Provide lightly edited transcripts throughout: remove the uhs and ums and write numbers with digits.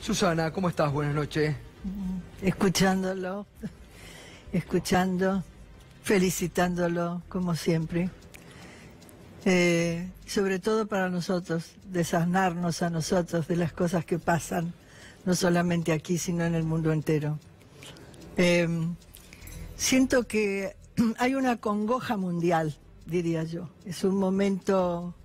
Susana, ¿cómo estás? Buenas noches. Escuchándolo, felicitándolo, como siempre. Sobre todo para nosotros, desasnarnos a nosotros de las cosas que pasan, no solamente aquí, sino en el mundo entero. Siento que hay una congoja mundial, diría yo. Es un momento,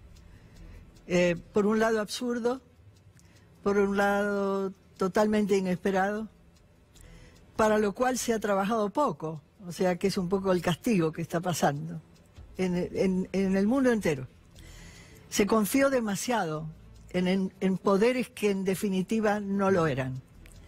por un lado absurdo, por un lado totalmente inesperado, para lo cual se ha trabajado poco, o sea que es un poco el castigo que está pasando en el mundo entero. Se confió demasiado en poderes que en definitiva no lo eran.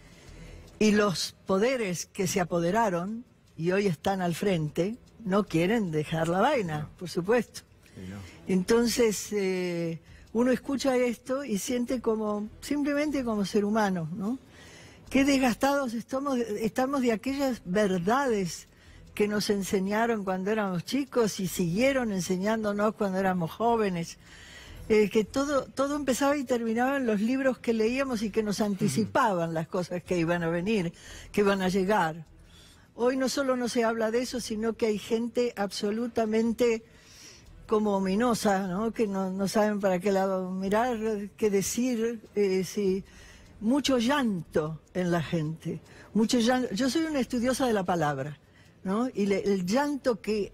Y los poderes que se apoderaron y hoy están al frente no quieren dejar la vaina, por supuesto. Entonces uno escucha esto y siente como, simplemente como ser humano, ¿no? Qué desgastados estamos de aquellas verdades que nos enseñaron cuando éramos chicos y siguieron enseñándonos cuando éramos jóvenes. Que todo empezaba y terminaba en los libros que leíamos y que nos anticipaban las cosas que iban a venir, que iban a llegar. Hoy no solo no se habla de eso, sino que hay gente absolutamente como ominosa, ¿no? Que no saben para qué lado mirar, qué decir, mucho llanto en la gente, mucho llanto. Yo soy una estudiosa de la palabra, ¿no? Y el llanto que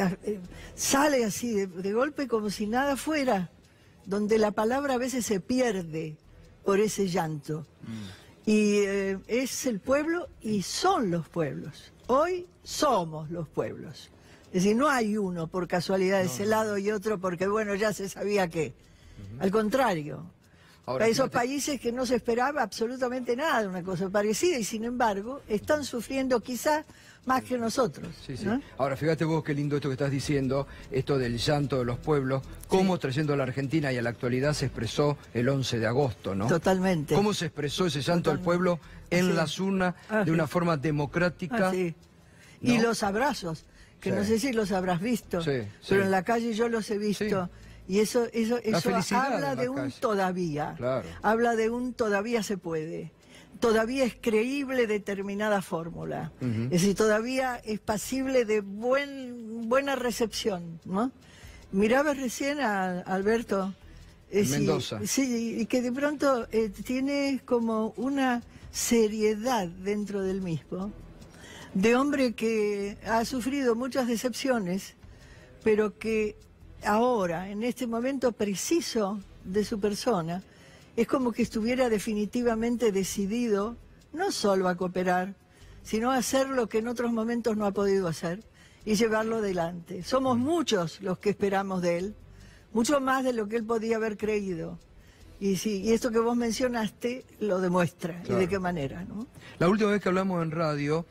sale así de golpe como si nada fuera, donde la palabra a veces se pierde por ese llanto. Y es el pueblo y son los pueblos. Hoy somos los pueblos. Es decir, no hay uno por casualidad de ese lado y otro porque, bueno, ya se sabía que. Al contrario. Ahora, esos países que no se esperaba absolutamente nada de una cosa parecida y sin embargo están sufriendo quizás más que nosotros. Sí, sí. ¿No? Ahora, fíjate vos qué lindo esto que estás diciendo, esto del llanto de los pueblos, cómo trayendo a la Argentina y a la actualidad se expresó el 11 de agosto, ¿no? Totalmente. Cómo se expresó ese llanto del pueblo en las urnas de una forma democrática. ¿No? Y los abrazos, que no sé si los habrás visto, pero en la calle yo los he visto. Y eso habla de un todavía, habla de un todavía se puede, todavía es creíble determinada fórmula, es decir, todavía es pasible de buena recepción, ¿no? Mirabas recién a Alberto Mendoza. Y que de pronto tiene como una seriedad dentro del mismo, de hombre que ha sufrido muchas decepciones, pero que ahora, en este momento preciso de su persona, es como que estuviera definitivamente decidido no solo a cooperar, sino a hacer lo que en otros momentos no ha podido hacer y llevarlo adelante. Somos muchos los que esperamos de él, mucho más de lo que él podía haber creído. Y esto que vos mencionaste lo demuestra, y de qué manera, ¿no? La última vez que hablamos en radio,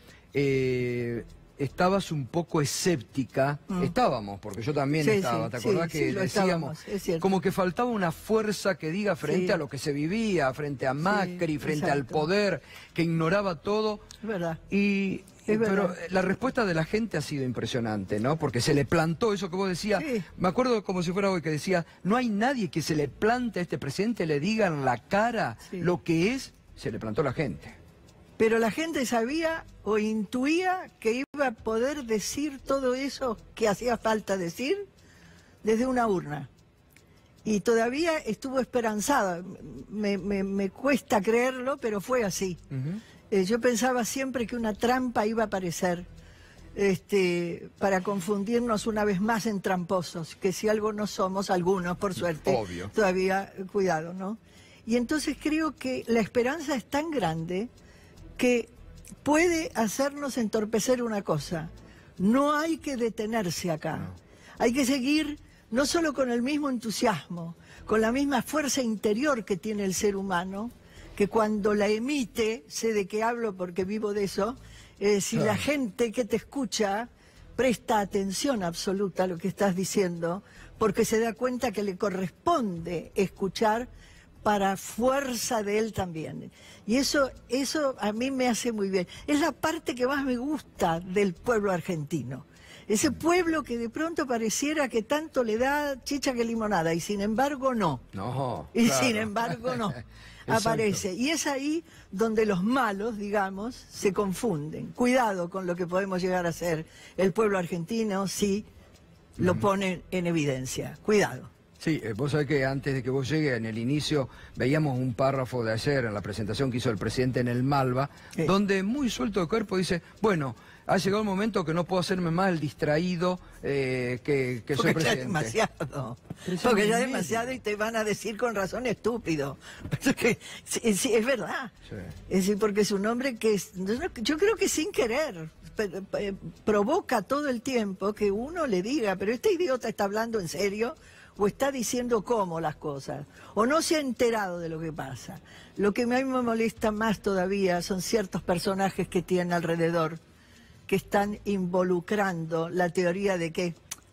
estabas un poco escéptica, estábamos, porque yo también estaba, ¿te acordás que decíamos? Como que faltaba una fuerza que diga frente a lo que se vivía, frente a Macri, frente al poder, que ignoraba todo. Es verdad. Pero la respuesta de la gente ha sido impresionante, ¿no? Porque se le plantó eso que vos decías. Me acuerdo como si fuera hoy que decía, no hay nadie que se le plante a este presidente, le diga en la cara lo que es, se le plantó la gente. Pero la gente sabía o intuía que iba a poder decir todo eso que hacía falta decir desde una urna. Y todavía estuvo esperanzada. Me cuesta creerlo, pero fue así. Yo pensaba siempre que una trampa iba a aparecer para confundirnos una vez más en tramposos, que si algo no somos, algunos, por suerte, todavía, cuidado, ¿no? Y entonces creo que la esperanza es tan grande que puede hacernos entorpecer una cosa. No hay que detenerse acá. Hay que seguir no solo con el mismo entusiasmo, con la misma fuerza interior que tiene el ser humano, que cuando la emite, sé de qué hablo porque vivo de eso, si la gente que te escucha presta atención absoluta a lo que estás diciendo, porque se da cuenta que le corresponde escuchar para fuerza de él también. Y eso a mí me hace muy bien. Es la parte que más me gusta del pueblo argentino. Ese pueblo que de pronto pareciera que tanto le da chicha que limonada, y sin embargo no. No, y sin embargo no. aparece. Y es ahí donde los malos, digamos, se confunden. Cuidado con lo que podemos llegar a ser el pueblo argentino si lo ponen en evidencia. Cuidado. Sí, vos sabés que antes de que vos llegues, en el inicio, veíamos un párrafo de ayer en la presentación que hizo el presidente en el Malva, donde muy suelto de cuerpo dice, bueno, ha llegado el momento que no puedo hacerme más el distraído que soy presidente. Ya es demasiado. Porque ya es demasiado y te van a decir con razón estúpido. Sí, es verdad. Sí. Es decir, porque es un hombre que yo creo que sin querer provoca todo el tiempo que uno le diga, pero este idiota está hablando en serio o está diciendo cómo las cosas, o no se ha enterado de lo que pasa. Lo que a mí me molesta más todavía son ciertos personajes que tienen alrededor, que están involucrando la teoría de que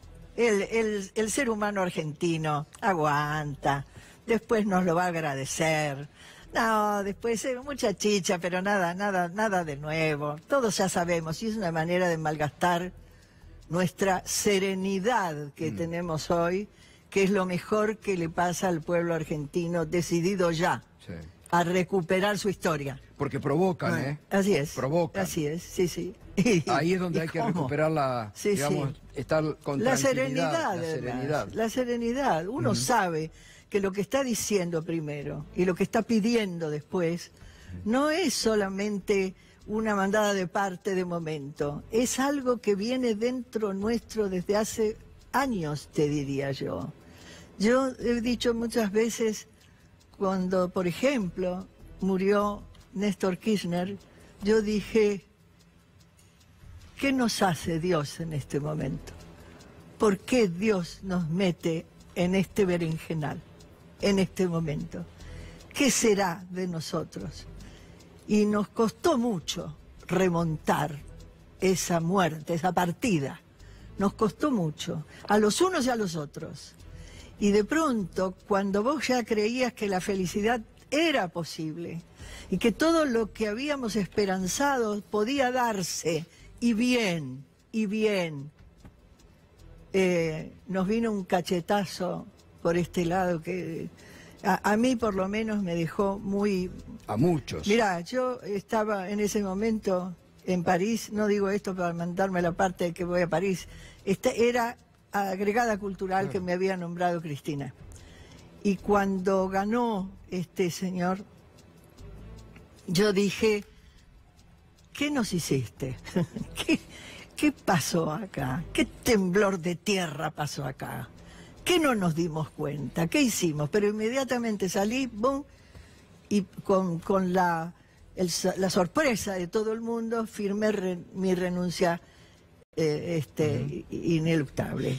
el ser humano argentino aguanta, después nos lo va a agradecer. No, después mucha chicha, pero nada de nuevo. Todos ya sabemos, y es una manera de malgastar nuestra serenidad que tenemos hoy, que es lo mejor que le pasa al pueblo argentino, decidido ya a recuperar su historia. Porque provocan, Así es. Provocan. Así es, sí. Ahí es donde hay que recuperar digamos, estar con la tranquilidad. serenidad. La serenidad. Uno sabe que lo que está diciendo primero y lo que está pidiendo después no es solamente una mandada de parte de momento, es algo que viene dentro nuestro desde hace años, te diría yo. Yo he dicho muchas veces, cuando, por ejemplo, murió Néstor Kirchner, yo dije, ¿qué nos hace Dios en este momento? ¿Por qué Dios nos mete en este berenjenal, en este momento? ¿Qué será de nosotros? Y nos costó mucho remontar esa muerte, esa partida. Nos costó mucho, a los unos y a los otros. Y de pronto, cuando vos ya creías que la felicidad era posible y que todo lo que habíamos esperanzado podía darse, y bien, nos vino un cachetazo por este lado que a mí por lo menos me dejó muy... A muchos. Mirá, yo estaba en ese momento en París, no digo esto para mandarme la parte de que voy a París, era agregada cultural que me había nombrado Cristina. Y cuando ganó este señor, yo dije, ¿qué nos hiciste? ¿Qué pasó acá? ¿Qué temblor de tierra pasó acá? ¿Qué no nos dimos cuenta? ¿Qué hicimos? Pero inmediatamente salí, boom, y con la sorpresa de todo el mundo, firmé mi renuncia ineluctable.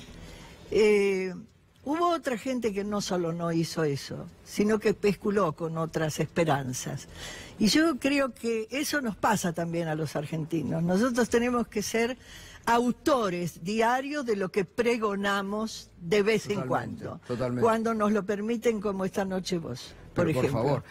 Hubo otra gente que no solo no hizo eso, sino que especuló con otras esperanzas. Y yo creo que eso nos pasa también a los argentinos. Nosotros tenemos que ser autores diarios de lo que pregonamos de vez en cuando. Totalmente. Cuando nos lo permiten, como esta noche vos, por ejemplo. Por favor.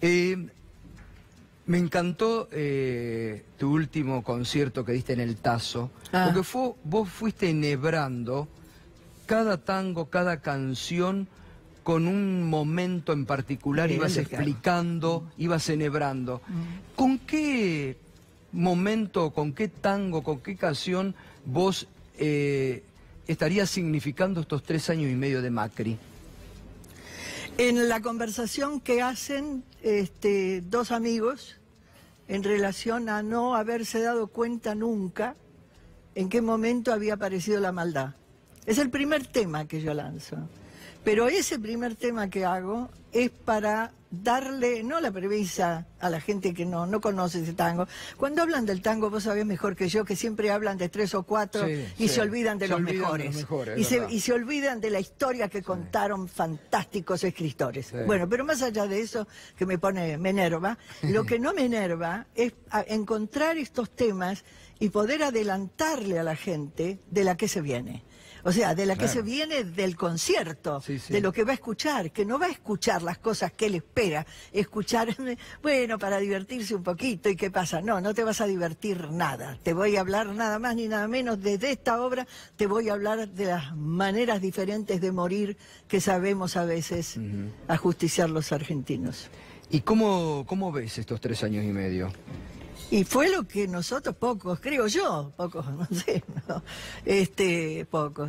Me encantó tu último concierto que diste en el Tazo, porque vos fuiste enhebrando cada tango, cada canción con un momento en particular, ibas explicando, ibas enhebrando. ¿Con qué momento, con qué tango, con qué canción vos estarías significando estos 3 años y medio de Macri? En la conversación que hacen dos amigos en relación a no haberse dado cuenta nunca en qué momento había aparecido la maldad. Es el primer tema que yo lanzo. Pero ese primer tema que hago es para darle, no la premisa a la gente que no conoce ese tango. Cuando hablan del tango, vos sabés mejor que yo, que siempre hablan de 3 o 4 se olvidan de los mejores. Y se olvidan de la historia que contaron fantásticos escritores. Bueno, pero más allá de eso, que me enerva, lo que no me enerva es encontrar estos temas y poder adelantarle a la gente de la que se viene. O sea, de la que se viene del concierto, de lo que va a escuchar, que no va a escuchar las cosas que él espera, escuchar, bueno, para divertirse un poquito, ¿y qué pasa? No, no te vas a divertir nada. Te voy a hablar nada más ni nada menos desde esta obra, te voy a hablar de las maneras diferentes de morir que sabemos a veces ajusticiar los argentinos. ¿Y cómo ves estos 3 años y medio? Y fue lo que nosotros pocos, creo yo, pocos, no sé, no, pocos,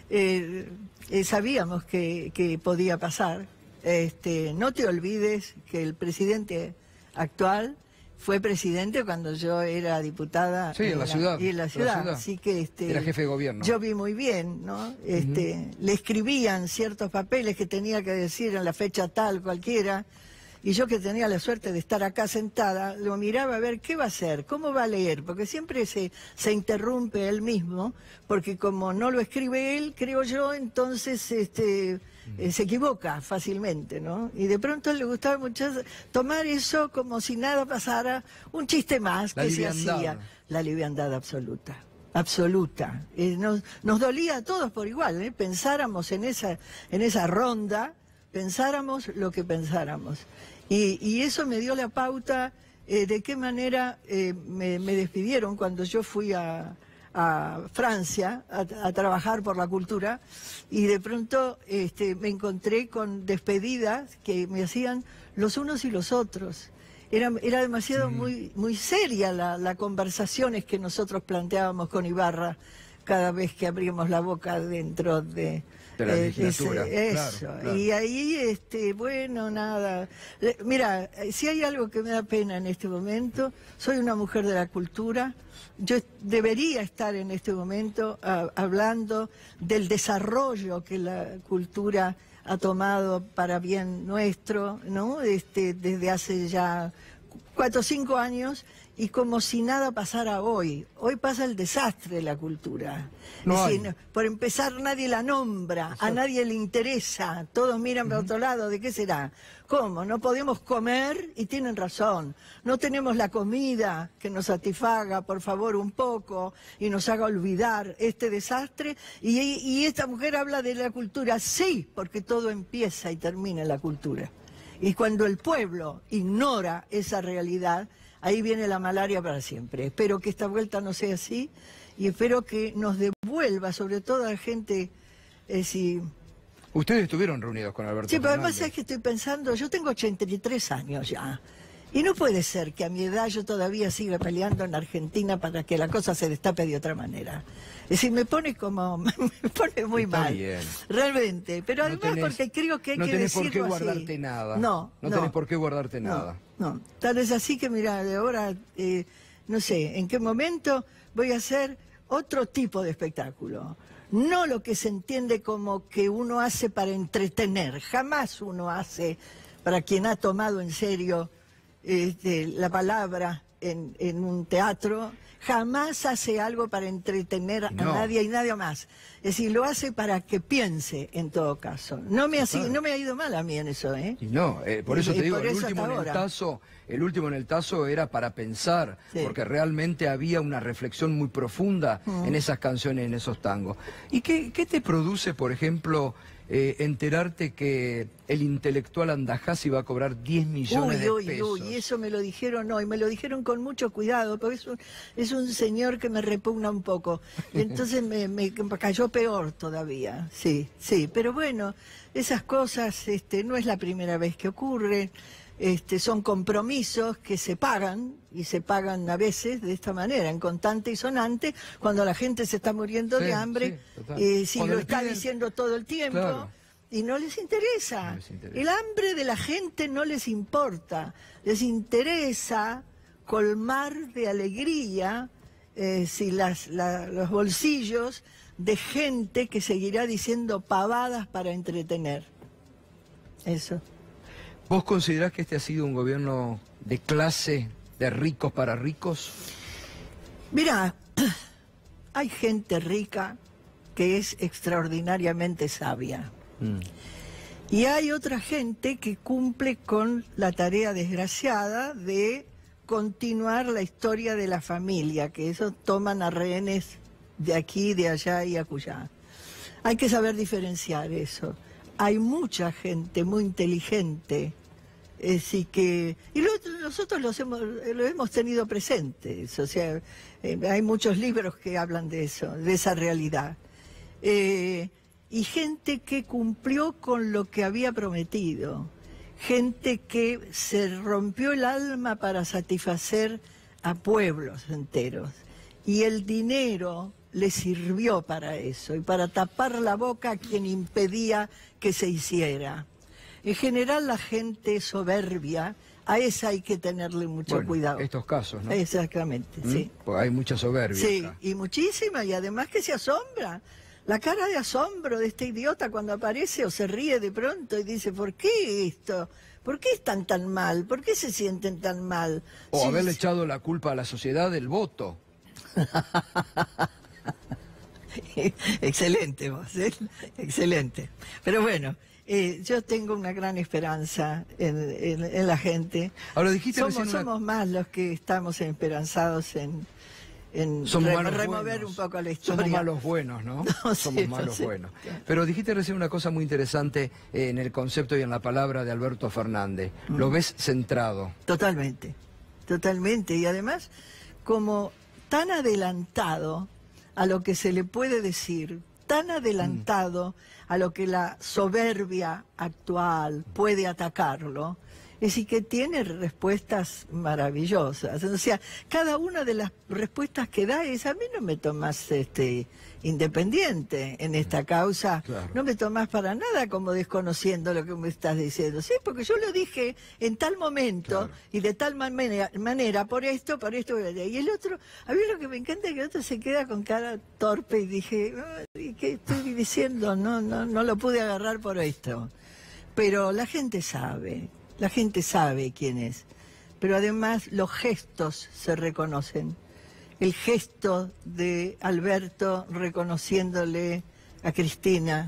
sabíamos que podía pasar. No te olvides que el presidente actual fue presidente cuando yo era diputada en la ciudad. Y en la ciudad, así que era jefe de gobierno. Yo vi muy bien, ¿no? Le escribían ciertos papeles que tenía que decir en la fecha tal, cualquiera. Y yo, que tenía la suerte de estar acá sentada, lo miraba a ver qué va a hacer, cómo va a leer, porque siempre se interrumpe él mismo, porque como no lo escribe él, creo yo, entonces se equivoca fácilmente, ¿no? Y de pronto le gustaba mucho tomar eso como si nada pasara, un chiste más que se hacía. La liviandad absoluta. Absoluta. Nos dolía a todos por igual, ¿eh? Pensáramos en esa ronda, pensáramos lo que pensáramos. Y eso me dio la pauta de qué manera me despidieron cuando yo fui a Francia a trabajar por la cultura, y de pronto me encontré con despedidas que me hacían los unos y los otros. Era demasiado muy seria las conversaciones que nosotros planteábamos con Ibarra cada vez que abríamos la boca dentro de la legislatura. Eso. Claro. Y ahí, bueno, nada. Mira, si hay algo que me da pena en este momento, soy una mujer de la cultura. Yo debería estar en este momento hablando del desarrollo que la cultura ha tomado para bien nuestro, ¿no? Desde hace ya 4 o 5 años, y como si nada pasara hoy. Hoy pasa el desastre de la cultura. Por empezar, nadie la nombra, a nadie le interesa, todos miran para otro lado. ¿De qué será? ¿Cómo? No podemos comer, y tienen razón. No tenemos la comida que nos satisfaga, por favor, un poco, y nos haga olvidar este desastre. Y esta mujer habla de la cultura, sí, porque todo empieza y termina en la cultura. Y cuando el pueblo ignora esa realidad, ahí viene la malaria para siempre. Espero que esta vuelta no sea así, y espero que nos devuelva, sobre todo a la gente, Ustedes estuvieron reunidos con Alberto Sí, pero Fernández. además es que estoy pensando, yo tengo 83 años ya, y no puede ser que a mi edad yo todavía siga peleando en Argentina para que la cosa se destape de otra manera. Es decir, me pone muy Está mal, bien. realmente. Pero además porque creo que hay que decirlo así. No tenés por qué guardarte nada. No tenés por qué guardarte nada. No, tal es así que, mira, de ahora, no sé, en qué momento voy a hacer otro tipo de espectáculo. No lo que se entiende como que uno hace para entretener. Jamás uno hace, para quien ha tomado en serio la palabra en un teatro, jamás hace algo para entretener a nadie y nadie más. Es decir, lo hace para que piense, en todo caso. No me ha ido mal a mí en eso, ¿eh? Y no, por eso te digo, el último en el tazo era para pensar, porque realmente había una reflexión muy profunda en esas canciones, en esos tangos. ¿Y qué te produce, por ejemplo, enterarte que el intelectual Andajás iba a cobrar 10 millones de pesos? Uy, eso me lo dijeron hoy, me lo dijeron con mucho cuidado, porque es un señor que me repugna un poco, y entonces me cayó peor todavía, sí, pero bueno, esas cosas no es la primera vez que ocurre. Son compromisos que se pagan, y se pagan a veces de esta manera, en contante y sonante, cuando la gente se está muriendo de hambre, si lo está diciendo todo el tiempo, claro. Y no les interesa. El hambre de la gente no les importa, les interesa colmar de alegría los bolsillos de gente que seguirá diciendo pavadas para entretener. Eso. ¿Vos considerás que este ha sido un gobierno de clase, de ricos para ricos? Mirá, hay gente rica que es extraordinariamente sabia. Y hay otra gente que cumple con la tarea desgraciada de continuar la historia de la familia, que eso toman a rehenes de aquí, de allá y acullá. Hay que saber diferenciar eso. Hay mucha gente muy inteligente, y nosotros lo hemos tenido presentes, o sea, hay muchos libros que hablan de eso, de esa realidad. Y gente que cumplió con lo que había prometido, gente que se rompió el alma para satisfacer a pueblos enteros. Y el dinero le sirvió para eso y para tapar la boca a quien impedía que se hiciera. En general la gente soberbia, a esa hay que tenerle mucho cuidado. Estos casos, ¿no? Exactamente, sí. Pues hay mucha soberbia. Sí, acá. y muchísima, y además que se asombra. La cara de asombro de este idiota cuando aparece o se ríe de pronto y dice, ¿por qué esto? ¿Por qué están tan mal? ¿Por qué se sienten tan mal? O Sí, haberle echado la culpa a la sociedad del voto. Excelente vos, ¿eh? Excelente. Pero bueno, yo tengo una gran esperanza en la gente. Ahora dijiste somos más los que estamos esperanzados en remover un poco la historia. Somos malos buenos, ¿no? Somos malos buenos. Pero dijiste recién una cosa muy interesante en el concepto y en la palabra de Alberto Fernández. Lo ves centrado. Totalmente, totalmente. Y además, como tan adelantado a lo que se le puede decir, tan adelantado a lo que la soberbia actual puede atacarlo, es decir, que tiene respuestas maravillosas. O sea, cada una de las respuestas que da es, a mí no me tomás independiente en esta causa, claro. No me tomás para nada como desconociendo lo que me estás diciendo. Sí, porque yo lo dije en tal momento, claro. Y de tal manera, por esto, y el otro, a mí lo que me encanta es que el otro se queda con cara torpe y dije, ¿qué estoy diciendo? No lo pude agarrar por esto. Pero la gente sabe quién es, pero además los gestos se reconocen. El gesto de Alberto reconociéndole a Cristina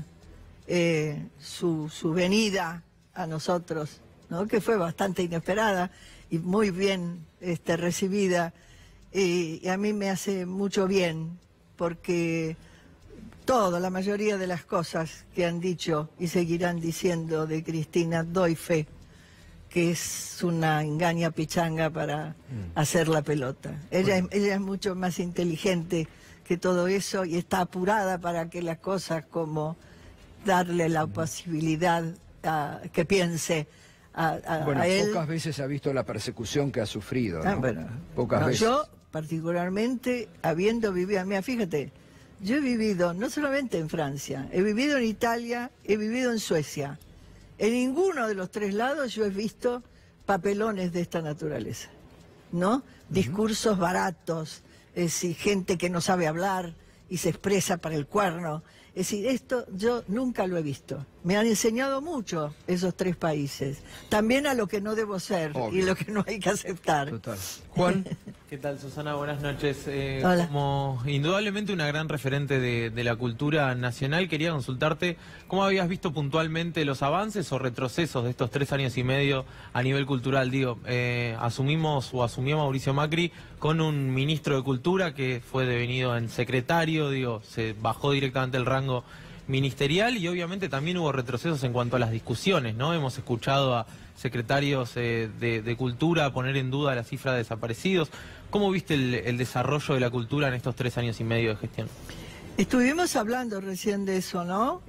su venida a nosotros, ¿no? Que fue bastante inesperada y muy bien recibida, y a mí me hace mucho bien, porque la mayoría de las cosas que han dicho y seguirán diciendo de Cristina, doy fe que es una engaña pichanga para hacer la pelota. Ella es mucho más inteligente que todo eso y está apurada para que las cosas, como darle la posibilidad a que piense a él. Pocas veces ha visto la persecución que ha sufrido, ¿no? Pocas veces. Yo, particularmente, habiendo vivido, mira, fíjate, yo he vivido no solamente en Francia, he vivido en Italia, he vivido en Suecia. En ninguno de los tres lados yo he visto papelones de esta naturaleza, ¿no? Discursos baratos, es decir, gente que no sabe hablar y se expresa para el cuerno. Es decir, esto yo nunca lo he visto. Me han enseñado mucho esos tres países. También a lo que no debo ser. Obvio. Y lo que no hay que aceptar. Total. Juan. ¿Qué tal, Susana? Buenas noches. Hola. Como indudablemente una gran referente de la cultura nacional, quería consultarte cómo habías visto puntualmente los avances o retrocesos de estos 3 años y medio a nivel cultural. Digo, asumió Mauricio Macri con un ministro de Cultura que fue devenido en secretario, digo, se bajó directamente el rango ministerial y obviamente también hubo retrocesos en cuanto a las discusiones, ¿no? Hemos escuchado a secretarios de Cultura poner en duda la cifra de desaparecidos. ¿Cómo viste el desarrollo de la cultura en estos 3 años y medio de gestión? Estuvimos hablando recién de eso, ¿no?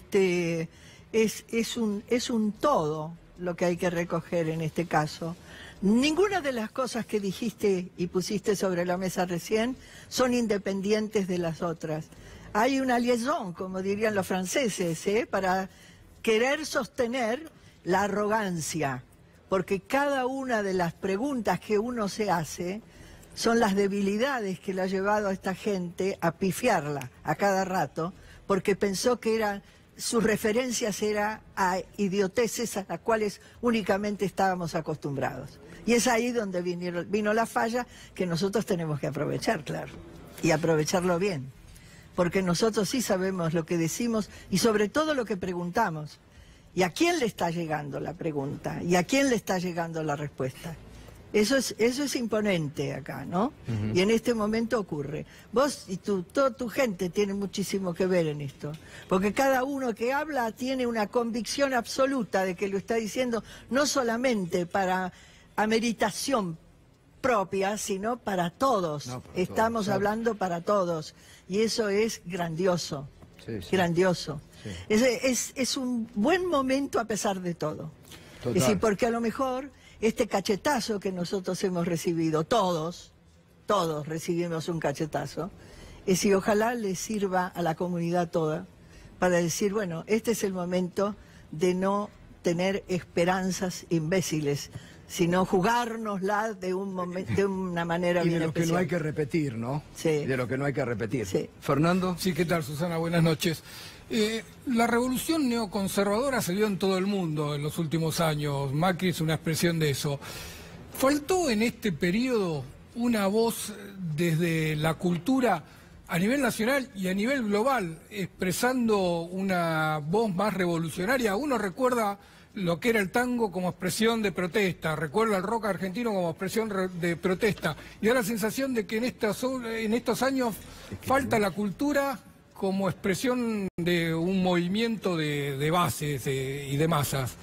Es un todo lo que hay que recoger en este caso. Ninguna de las cosas que dijiste y pusiste sobre la mesa recién son independientes de las otras. Hay una liaison, como dirían los franceses, para querer sostener la arrogancia, porque cada una de las preguntas que uno se hace son las debilidades que le ha llevado a esta gente a pifiarla a cada rato, porque pensó que sus referencias eran a idioteces a las cuales únicamente estábamos acostumbrados. Y es ahí donde vino la falla que nosotros tenemos que aprovechar, claro, y aprovecharlo bien. Porque nosotros sí sabemos lo que decimos y sobre todo lo que preguntamos. ¿Y a quién le está llegando la pregunta? ¿Y a quién le está llegando la respuesta? Eso es imponente acá, ¿no? Y en este momento ocurre. Vos y toda tu gente tiene muchísimo que ver en esto. Porque cada uno que habla tiene una convicción absoluta de que lo está diciendo no solamente para ameritación propia, sino para todos. No, para Estamos todos, hablando para todos. Y eso es grandioso, grandioso. Sí. Es un buen momento a pesar de todo. Es decir, porque a lo mejor este cachetazo que nosotros hemos recibido, todos recibimos un cachetazo, es decir, ojalá le sirva a la comunidad toda para decir, bueno, este es el momento de no tener esperanzas imbéciles, sino jugárnosla de una manera bien especial. Y de lo que no hay que repetir, ¿no? Sí. De lo que no hay que repetir. Sí. ¿Fernando? Sí, ¿qué tal, Susana? Buenas noches. La revolución neoconservadora se dio en todo el mundo en los últimos años. Macri es una expresión de eso. ¿Faltó en este periodo una voz desde la cultura a nivel nacional y a nivel global, expresando una voz más revolucionaria? Uno recuerda lo que era el tango como expresión de protesta, recuerda el rock argentino como expresión de protesta, y da la sensación de que en estos años falta la cultura como expresión de un movimiento de bases y de masas.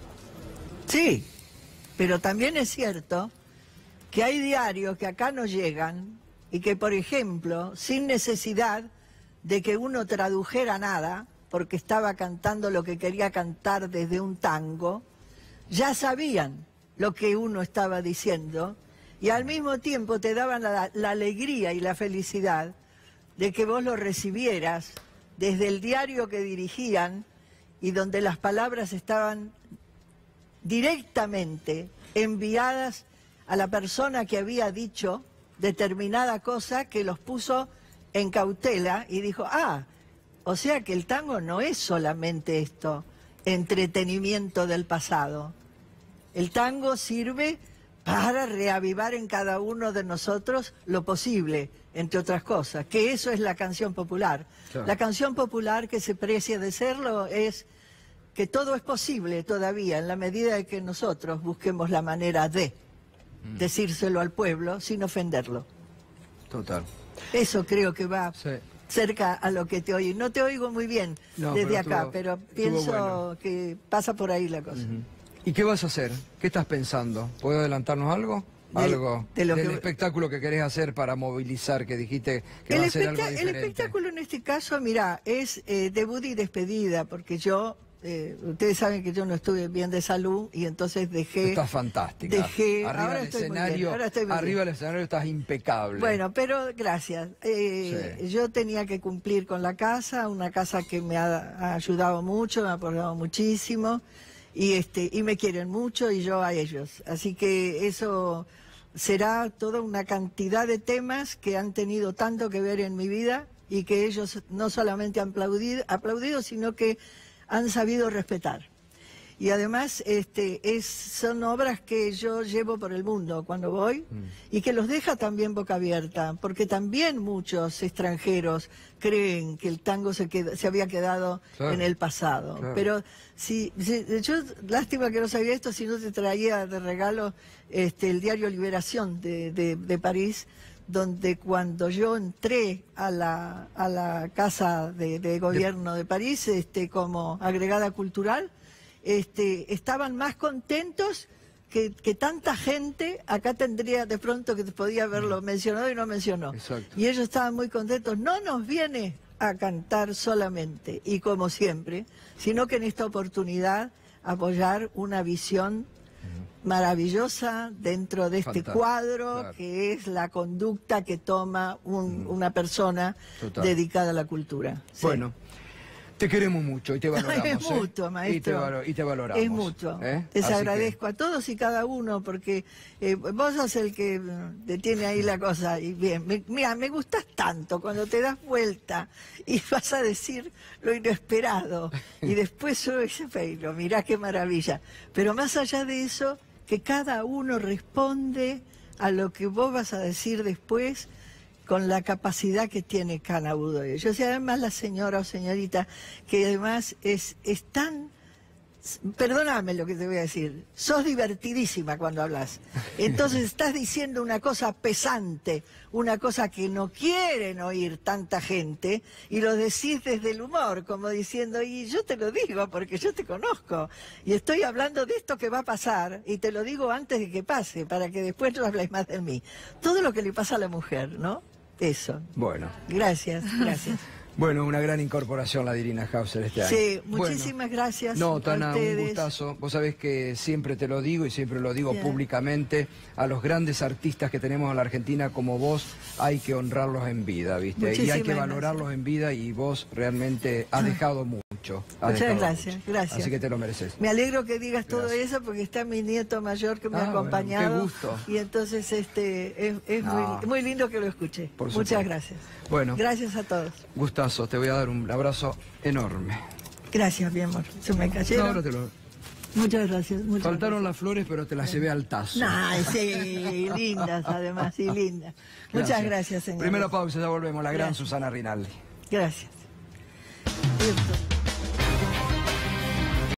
Sí, pero también es cierto que hay diarios que acá no llegan y que, por ejemplo, sin necesidad de que uno tradujera nada, porque estaba cantando lo que quería cantar desde un tango, ya sabían lo que uno estaba diciendo y al mismo tiempo te daban la alegría y la felicidad de que vos lo recibieras desde el diario que dirigían y donde las palabras estaban directamente enviadas a la persona que había dicho determinada cosa, que los puso en cautela y dijo, o sea que el tango no es solamente esto, entretenimiento del pasado. El tango sirve para reavivar en cada uno de nosotros lo posible, entre otras cosas, que eso es la canción popular. Claro. La canción popular, que se precia de serlo, es que todo es posible todavía, en la medida de que nosotros busquemos la manera de decírselo al pueblo sin ofenderlo. Total. Eso creo que va cerca a lo que te oí. No te oigo muy bien desde acá, pero pienso que pasa por ahí la cosa. ¿Y qué vas a hacer? ¿Qué estás pensando? ¿Puedo adelantarnos algo? Del espectáculo que querés hacer para movilizar, que dijiste que va a ser algo diferente. El espectáculo en este caso, mirá, es debut y despedida, porque yo... ustedes saben que yo no estuve bien de salud y entonces dejé... Estás fantástica. Arriba del escenario, arriba del escenario estás impecable. Bueno, pero gracias. Yo tenía que cumplir con la casa, una casa que me ha ayudado mucho, me ha apoyado muchísimo y me quieren mucho y yo a ellos. Así que eso será toda una cantidad de temas que han tenido tanto que ver en mi vida y que ellos no solamente han aplaudido sino que han sabido respetar. Y además son obras que yo llevo por el mundo cuando voy y que los deja también boca abierta, porque también muchos extranjeros creen que el tango se había quedado en el pasado. Claro. Pero yo, lástima que no sabía esto, si no te traía de regalo el diario Liberación de París, donde cuando yo entré a la Casa de Gobierno de París como agregada cultural, estaban más contentos que tanta gente. Acá tendría de pronto que podía haberlo mencionado y no mencionó. Exacto. Y ellos estaban muy contentos. No nos viene a cantar solamente, y como siempre, sino que en esta oportunidad apoyar una visión maravillosa dentro de este cuadro, claro, que es la conducta que toma una persona dedicada a la cultura. Bueno, te queremos mucho y te valoramos. Es mutuo, maestro. Y te valoramos. Es mutuo. Les agradezco a todos y cada uno, porque vos sos el que detiene ahí la cosa. Y bien, mira, me gustás tanto cuando te das vuelta y vas a decir lo inesperado. Y después yo ese peino, mirá qué maravilla. Pero más allá de eso, que cada uno responde a lo que vos vas a decir después con la capacidad que tiene cada uno de ellos. Y además la señora o señorita, que además es tan... Perdóname lo que te voy a decir, sos divertidísima cuando hablas. Entonces estás diciendo una cosa pesante, una cosa que no quieren oír tanta gente, y lo decís desde el humor, como diciendo, y yo te lo digo porque yo te conozco, y estoy hablando de esto que va a pasar, y te lo digo antes de que pase, para que después no habléis más de mí. Todo lo que le pasa a la mujer, ¿no? Eso. Bueno. Gracias, gracias. Bueno, una gran incorporación la de Irina Hauser este año. Sí, muchísimas gracias. No, Tana, a ustedes. un gustazo. Vos sabés que siempre te lo digo y siempre lo digo públicamente, a los grandes artistas que tenemos en la Argentina como vos hay que honrarlos en vida, ¿viste? Y hay que valorarlos en vida y vos realmente has dejado mucho. Muchas gracias, gracias. Así que te lo mereces. Me alegro que digas todo eso porque está mi nieto mayor que me ha acompañado. Bueno, qué gusto. Y entonces es muy lindo que lo escuche. Muchas gracias. Bueno. Gracias a todos. Gustazo, te voy a dar un abrazo enorme. Gracias, mi amor. Se me cayeron. No, te lo... Muchas gracias. Faltaron las flores, pero te las llevé al tazo. Ay, sí, lindas además, sí, lindas. Muchas gracias, señor. Primera pausa, ya volvemos. La gran Susana Rinaldi. Gracias.